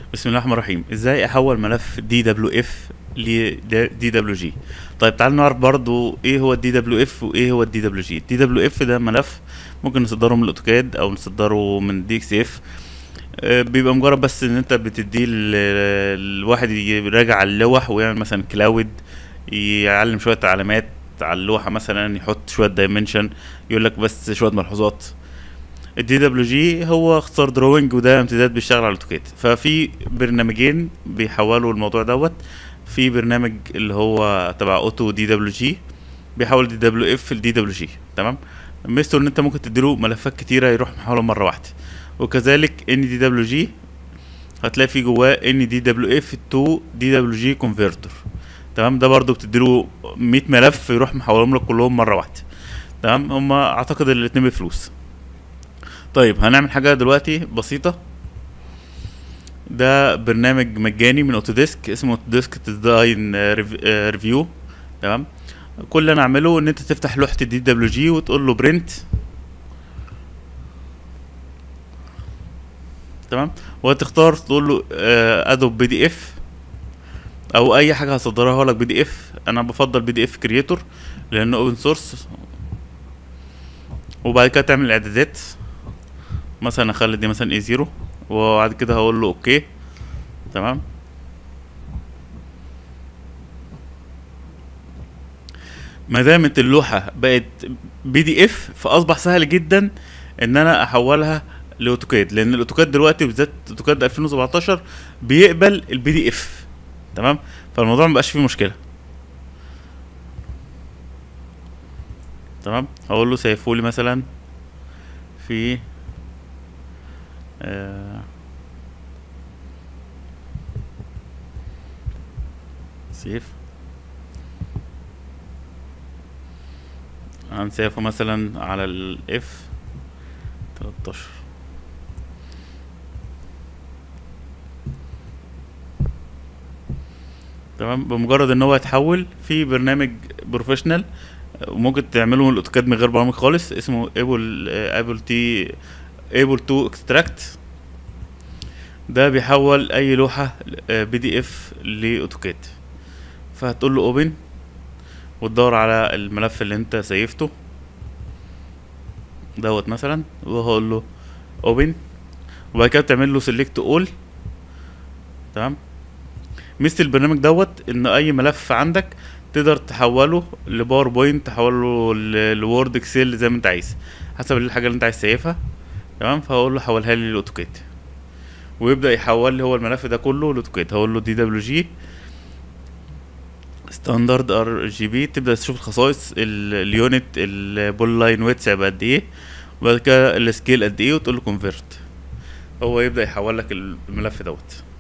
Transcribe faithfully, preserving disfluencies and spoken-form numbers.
بسم الله الرحمن الرحيم. ازاي احول ملف دي دبليو اف ل دي دبليو جي؟ طيب تعالوا نعرف برضو ايه هو الدي دبليو اف وايه هو الدي دبليو جي. الدي دبليو اف ده ملف ممكن نصدره من الاوتوكاد او نصدره من دي اكس اف. بيبقى مجرد بس ان انت بتديه ال- الواحد يراجع اللوح ويعمل مثلا كلاود، يعلم شويه علامات على اللوحه، مثلا يحط شويه دايمنشن، يقول لك بس شويه ملحوظات. الدي دبليو جي هو اختصار دروينج، وده امتداد بيشتغل على الاوتوكاد. ففي برنامجين بيحولوا الموضوع دوت. في برنامج اللي هو تبع اوتو دي دبليو جي بيحول دي دبليو اف لدي دبليو جي. تمام. ميزته ان انت ممكن تديله ملفات كتيره يروح محولها مره واحده. وكذلك ان دي دبليو جي هتلاقي في جواه ان دي دبليو اف تو دي دبليو جي كونفرتر. تمام. ده برضو بتديله مية ملف يروح محولهم لك كلهم مره واحده. تمام. هما اعتقد الاتنين بفلوس. طيب هنعمل حاجة دلوقتي بسيطة. ده برنامج مجاني من اوتوديسك اسمه اوتوديسك ديزاين ريفيو. تمام. كل اللي انا اعمله ان انت تفتح لوحة الدي دبليو جي وتقول له برنت. تمام. وهتختار تقول له ادوب بي دي اف او اي حاجة هصدرها لك بي دي اف. انا بفضل بي دي اف كرييتور لانه اوبن سورس. وبعد كده تعمل اعدادات، مثلا اخلي دي مثلا اي زيرو، وبعد كده هقول له اوكي. تمام. ما دامت اللوحه بقت بي دي اف فاصبح سهل جدا ان انا احولها لاوتوكاد، لان الاوتوكاد دلوقتي بالذات اوتوكاد ألفين وسبعتاشر بيقبل البي دي اف. تمام. فالموضوع مبقاش فيه مشكله. تمام. هقول له سيفولي مثلا في آه سيف. هنسيفه مثلا على الاف تلتاشر. تمام. بمجرد ان هو يتحول في برنامج بروفيشنال وممكن تعمله من الاوتوكاد من غير برامج خالص، اسمه ايبل ايبل تي ايبل تو اكستراكت. ده بيحول اي لوحة بي دي اف لاوتوكاد. فهتقول له اوبن وتدور على الملف اللي انت سيفته دوت مثلا، وهقول له اوبن، وبعد كده تعمل له سيلكت اول. تمام. ميزة البرنامج دوت ان اي ملف عندك تقدر تحوله لباوربوينت، تحوله ل- لوورد، اكسل، زي ما انت عايز حسب الحاجه اللي انت عايز تسيفها. تمام. فهقول له حولها لي للاوتوكاد، ويبدا يحول لي هو الملف ده كله لاوتوكاد. هقول له دي دبليو جي ستاندرد ار جي بي، تبدا تشوف الخصائص، ال- اليونت، البول لاين ويتس هيبقى قد ايه، وبعد كده السكيل قد ايه، وتقول له كونفرت. هو يبدا يحول لك الملف دوت.